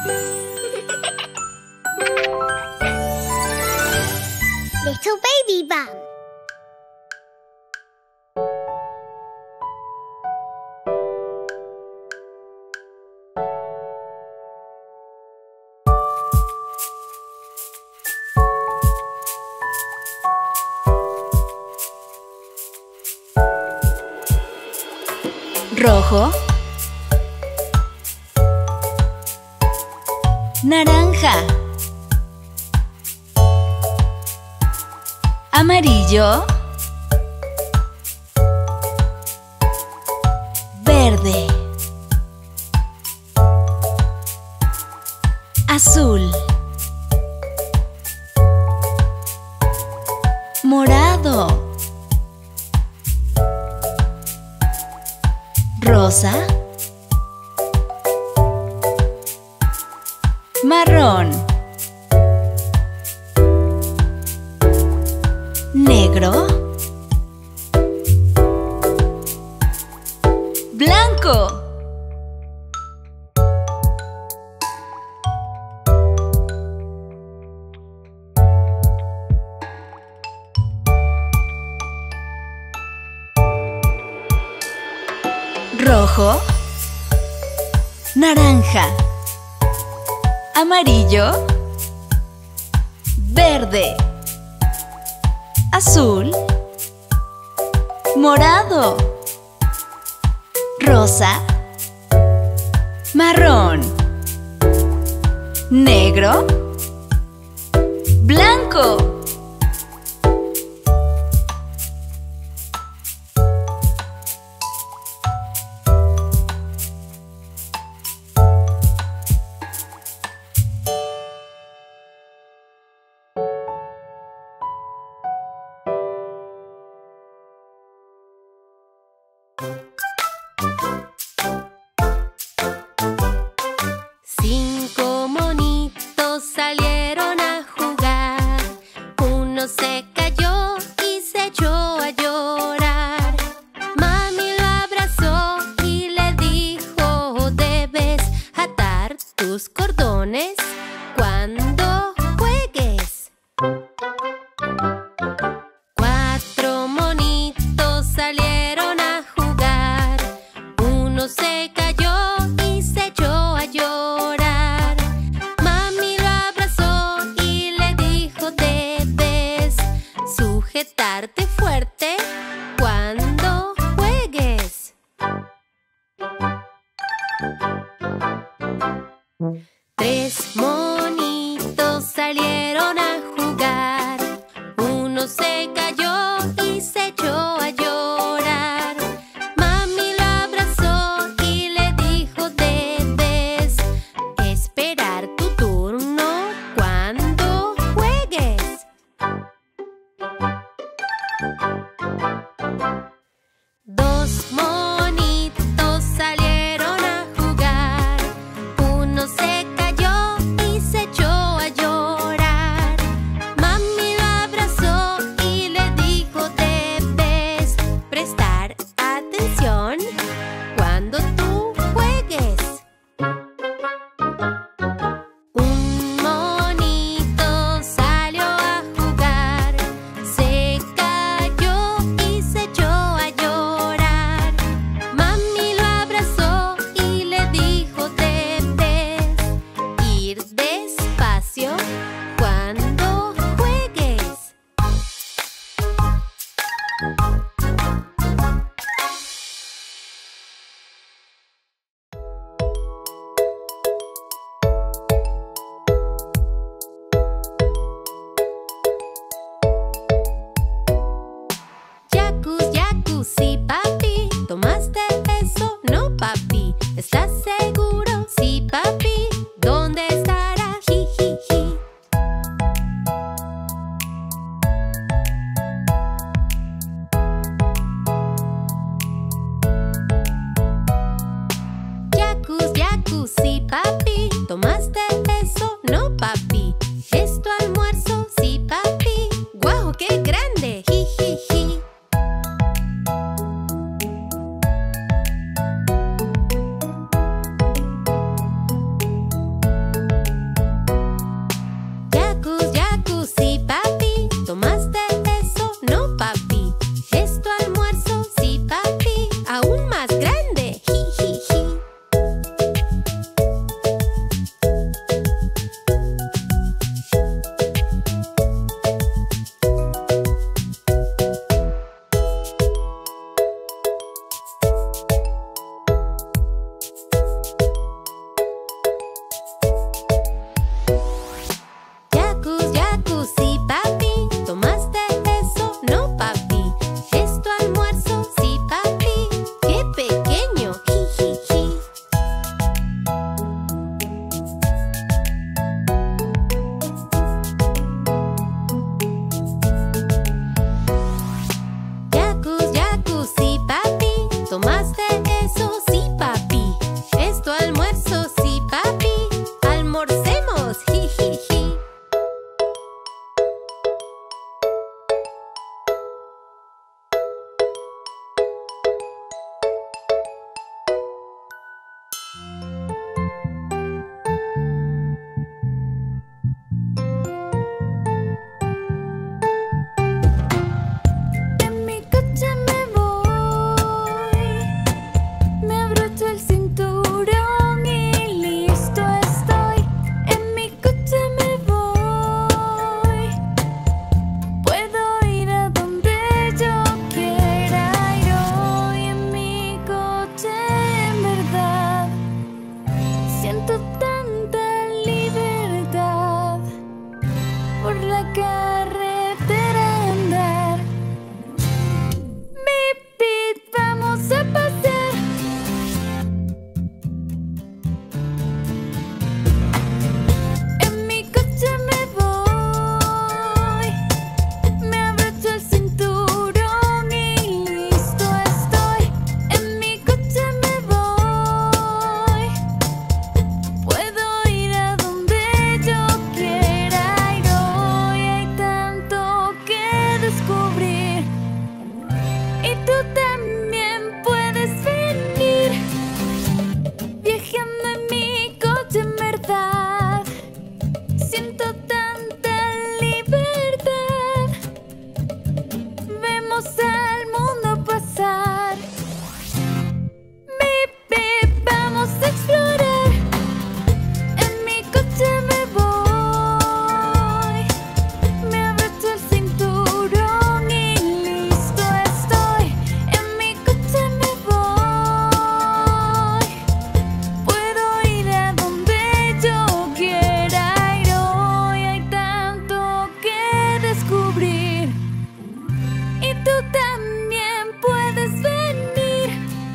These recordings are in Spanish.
Little baby bum. Rojo, naranja, amarillo, verde, azul, morado, rosa, marrón, negro, blanco. Rojo, naranja, amarillo, verde, azul, morado, rosa, marrón, negro, blanco. Cinco monitos salieron a jugar. Uno se cayó y se echó a llorar. Mami lo abrazó y le dijo: debes atar tus cordones cuando juegues. Cuatro monitos salieron a jugar. Uno se cayó y se echó a llorar. Mami lo abrazó y le dijo: debes sujetarte fuerte cuando juegues. Tres monitos salieron a jugar. Uno se cayó y se echó a llorar. Mami lo abrazó y le dijo: debes esperar tu turno cuando juegues. Dos monitos salieron a jugar. Uno se cayó y se echó a llorar. Mami lo abrazó y le dijo: debes prestar atención cuando tú juegues. Un monito salió a jugar. Se cayó y se echó a llorar. Mami lo abrazó y le dijo: debes ir despacio cuando juegues. Yaku, yaku, sí, papi. ¿Tomaste eso? No, papi. ¿Estás seguro? Sí, papi. ¿Dónde estará? Ji, ji, ji. Yaku, yaku, sí, papi. ¿Tomaste eso? No, papi. ¿Es tu almuerzo? Sí, papi. ¡Guau, qué grande! Ji, ji, ji. Siento tanta libertad. Vemos al mundo pasar. Bip, bip, vamos a explorar. En mi coche me voy. Me abrocho el cinturón y listo estoy. En mi coche me voy. Puedo ir a donde yo quiera ir hoy. Hay tanto que descubrir. Y tú también puedes venir.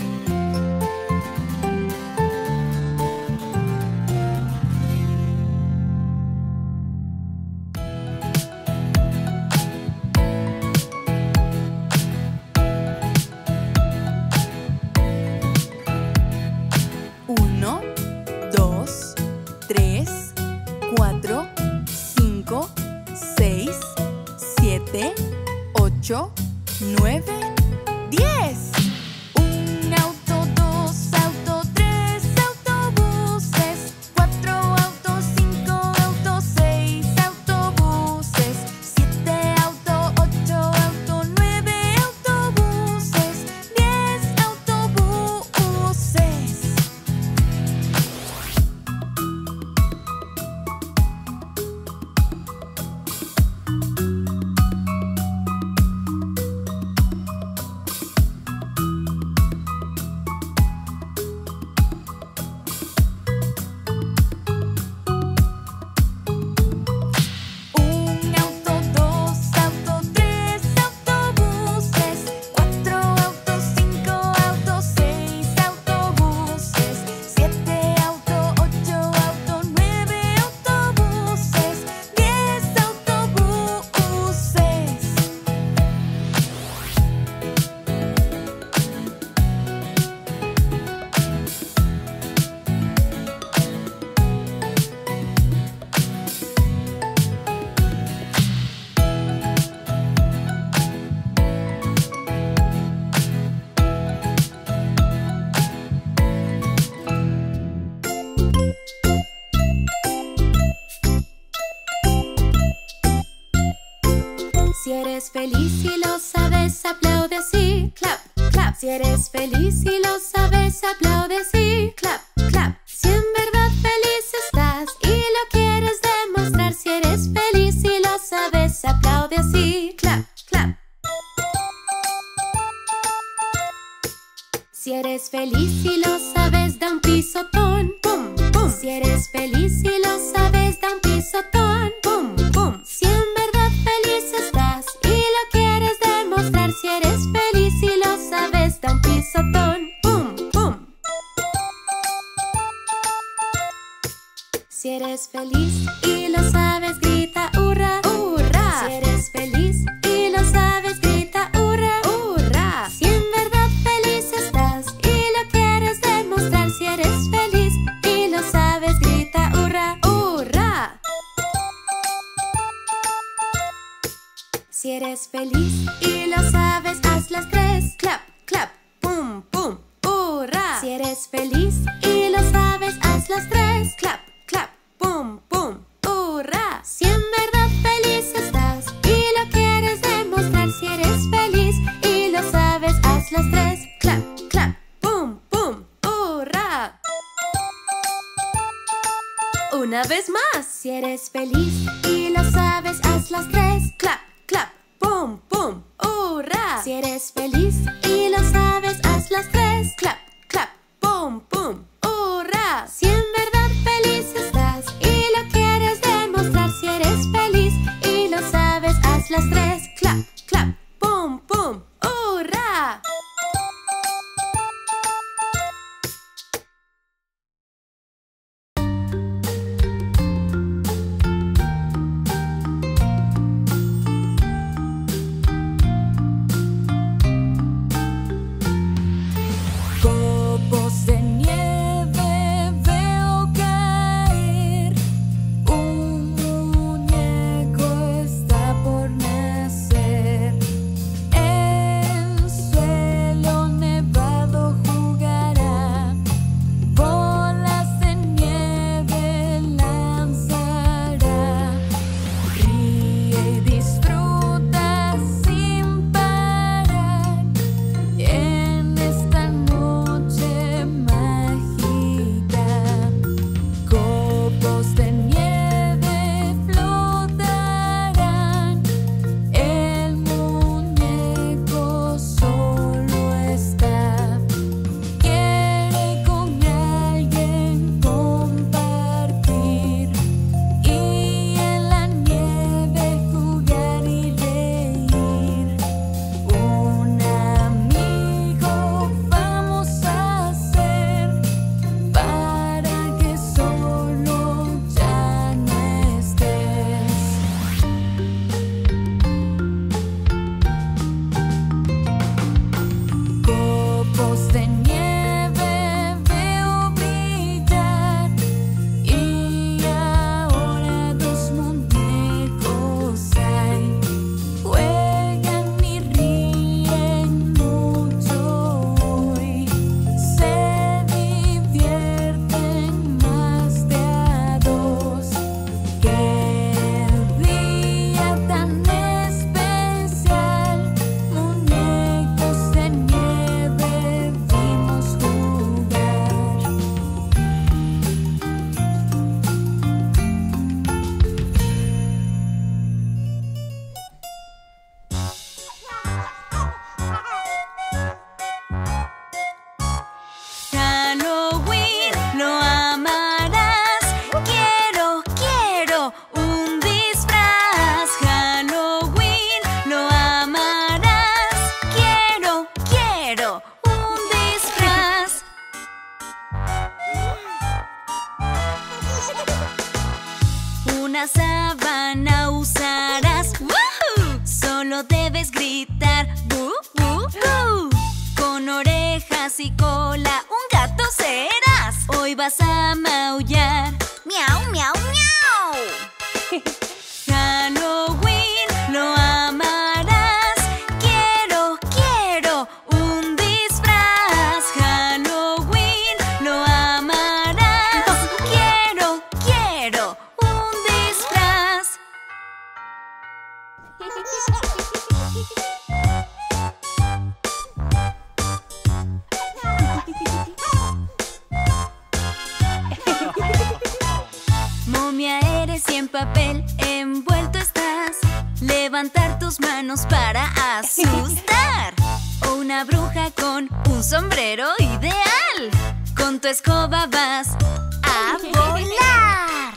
Uno, dos, tres, cuatro, cinco, seis, siete, 8, 9, 10. Un auto, dos autos, tres autobuses, 4 autos, 5 autos, 6 autobuses, 7 autos, 8 autos, 9 autobuses, 10 autobuses. Un auto, dos autos, tres autobuses, 4 autos, 5 autos, 6 autobuses, 7 autos, 8 autos, 9 autobuses, 10 autobuses. Si eres feliz y lo sabes, aplaude así, clap, clap. Si eres feliz y lo sabes, aplaude así, clap, clap. Si en verdad feliz estás y lo quieres demostrar, si eres feliz y lo sabes, aplaude así, clap, clap. Si eres feliz y lo sabes, da un pisotón, pum, pum. Si eres feliz y lo sabes, da un pisotón, pum, pum. Si en verdad feliz estás y lo quieres demostrar, si eres feliz y lo sabes, da un pisotón, pum, pum. Si eres feliz y lo sabes, grita hurra, hurra. Si eres feliz y lo sabes, grita hurra, hurra. Si en verdad feliz estás y lo quieres demostrar, si eres feliz y lo sabes, grita hurra, hurra. Si eres feliz y lo sabes, haz las tres, clap, clap, pum, pum, hurra. Si eres feliz y lo sabes, haz las tres, clap, clap, pum, pum, hurra. Si en verdad feliz estás y lo quieres demostrar, si eres feliz y lo sabes, haz las tres, clap, clap, pum, pum, hurra. Una vez más. Si eres feliz y lo sabes, haz las tres, clap, clap, pum, pum, hurra. Si eres feliz y lo sabes, haz las tres, clap, clap, pum, pum, hurra. Si en verdad feliz estás y lo quieres demostrar, si eres feliz y lo sabes, haz las tres, clap, clap, pum, pum, hurra. Copos de nieve veo Una sábana usarás. ¡Woohoo! Solo debes gritar ¡bu, bu, bu! Con orejas y cola un gato serás. Hoy vas a maullar. ¡Miau, miau, miau! Halloween lo amarás. Quiero, quiero un disfraz. Halloween lo amarás. Quiero, quiero un disfraz. Momia eres y en papel envuelto estás. Levantar tus manos para asustar. O una bruja con un sombrero ideal. Con tu escoba vas a volar.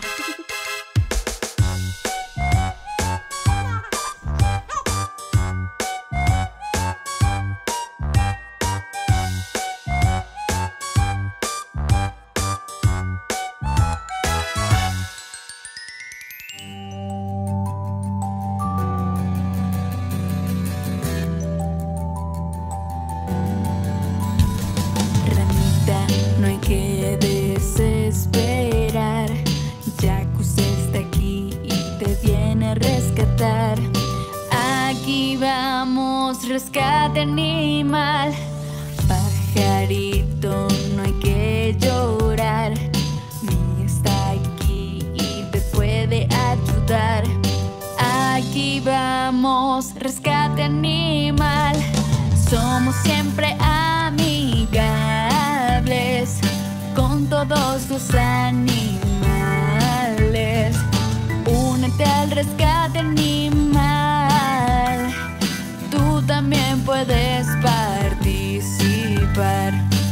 Ranita, no hay que desesperar. Jacuz está aquí y te viene a rescatar. Aquí vamos, rescate animal. Pajarito, no hay que llorar. Mía está aquí y te puede ayudar. Aquí vamos, rescate animal. Somos siempre amigables con todos los animales. Únete al rescate animal. Tú también puedes participar.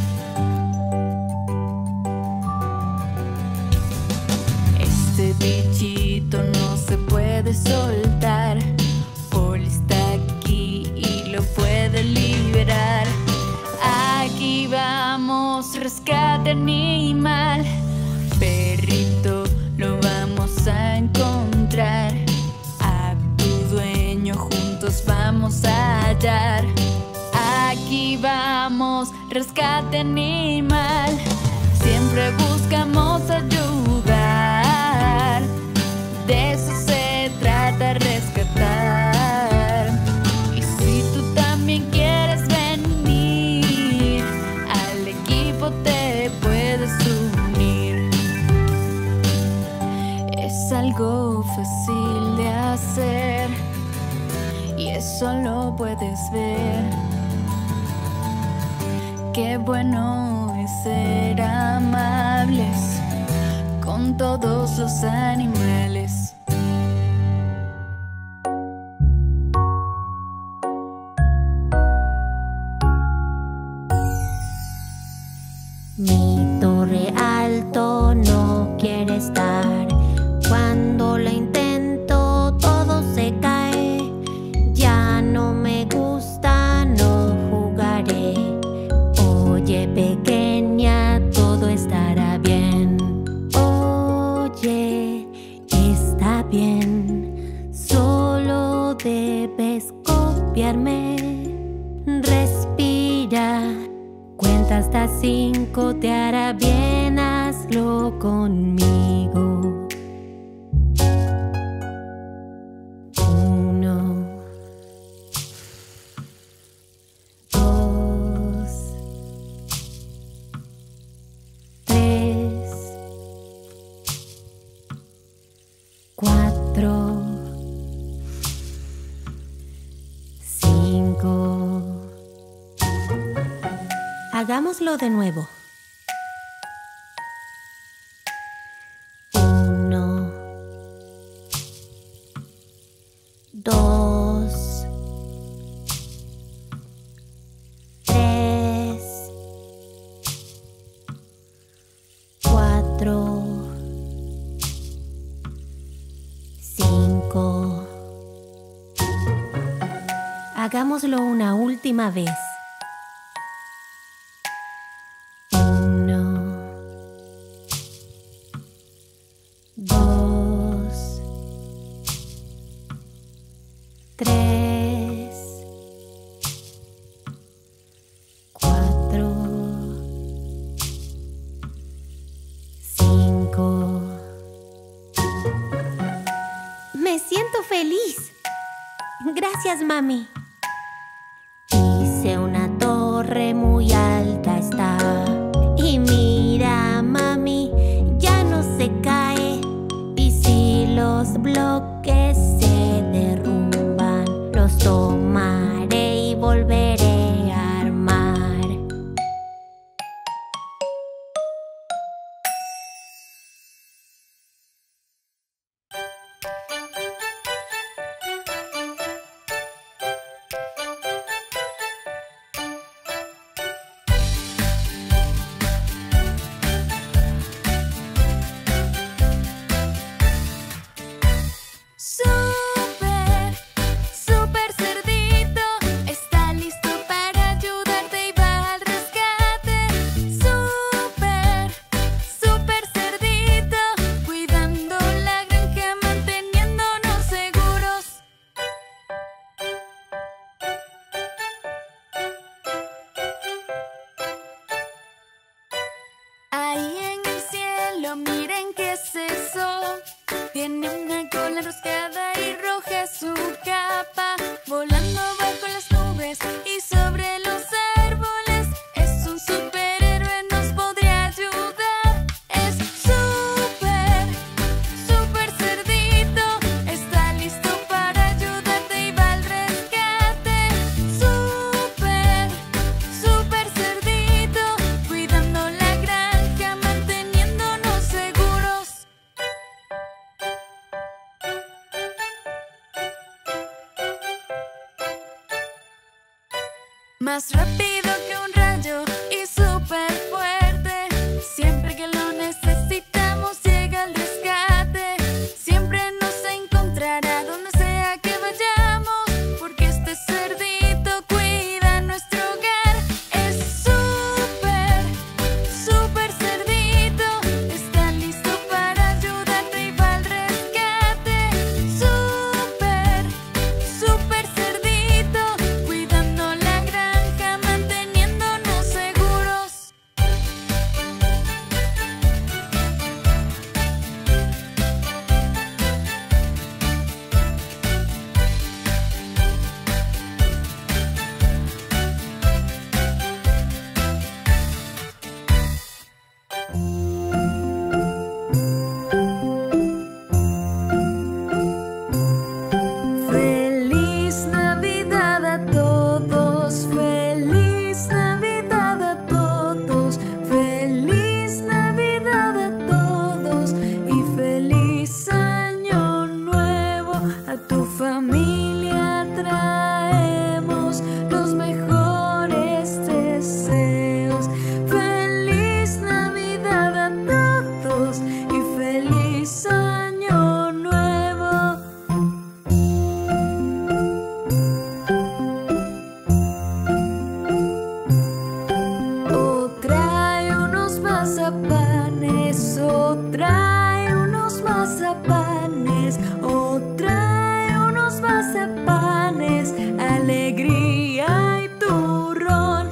Este bichito no se puede soltar. Polly está aquí y lo puede liberar. Aquí vamos, rescate animal. Perrito, lo vamos a encontrar. A tu dueño juntos vamos a hallar. Aquí vamos, rescate animal. Siempre buscamos ayudar. De eso se trata, rescatar. Y si tú también quieres venir, al equipo te puedes unir. Es algo fácil de hacer y eso lo puedes ver. Qué bueno es ser amables con todos los animales. Mi torre alto no quiere estar. Cuando la intento todo se cae. Ya no me gusta, no jugaré. Oye pequeña, todo estará bien. Oye, está bien. Solo debes copiarme. Respira. Cuenta hasta 5, te hará bien, hazlo conmigo. 1, 2, 3, 4, 5. Hagámoslo de nuevo. 1, 2, 3, 4, 5. Hagámoslo una última vez. 1, 2, 3, 4, 5. Me siento feliz. Gracias, mami. Hice una torre muy alta está. Y mira, mami, ya no se cae. Y si los bloques se derrumban, los tomaré y volveré a armar. Súper, súper cerdito, está listo para ayudarte y va al rescate. Súper, súper cerdito, cuidando la granja, manteniéndonos seguros. Ahí en el cielo, miren qué es eso. Tiene una cola enroscada y roja su capa, volando bajo las nubes y sobre los árboles. Es un superhéroe, nos podría ayudar. Es súper, súper cerdito, está listo para ayudarte y va al rescate. Súper, súper cerdito, cuidando la granja, manteniéndonos seguros. Más rápido que un rayo y súper fuerte. Siempre que lo necesitamos llega al rescate. Siempre nos encontrará donde sea que vayamos, porque este cerdito cuida nuestro hogar. Es súper, súper cerdito, está listo para ayudarte y va al rescate. Súper, súper cerdito, cuidando la granja, manteniéndonos seguros. Feliz Navidad a todos, feliz Navidad a todos, feliz Navidad a todos y feliz Año Nuevo. A tu familia traemos los mejores deseos. Feliz Navidad a todos y feliz Año Nuevo. O trae unos mazapanes, o trae unos mazapanes, o trae unos mazapanes, alegría y turrón.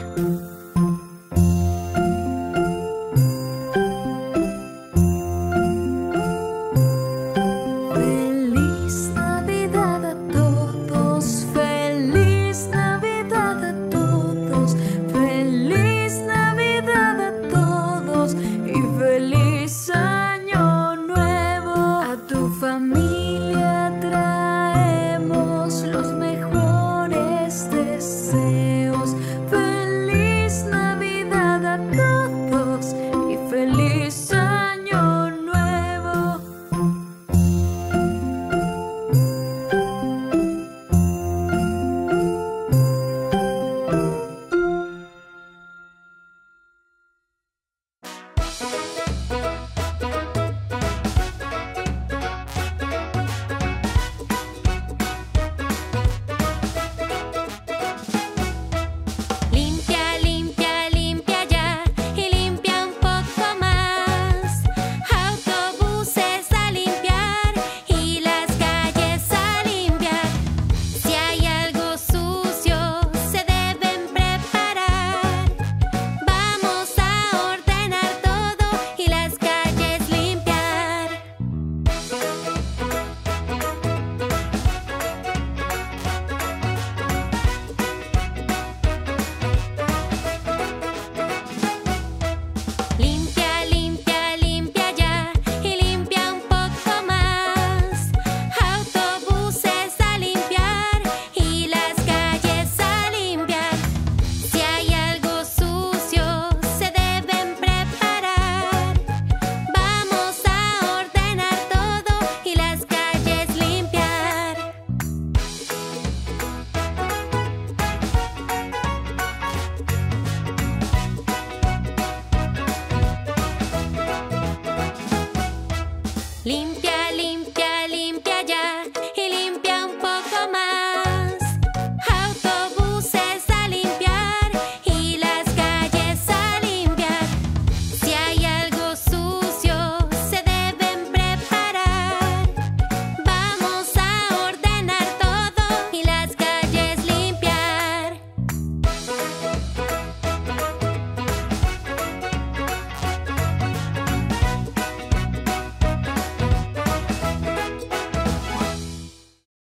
Feliz Navidad a todos, feliz Navidad a todos, feliz Navidad a todos y feliz Año Nuevo. A tu familia traemos los Limpia, limpia, limpia ya.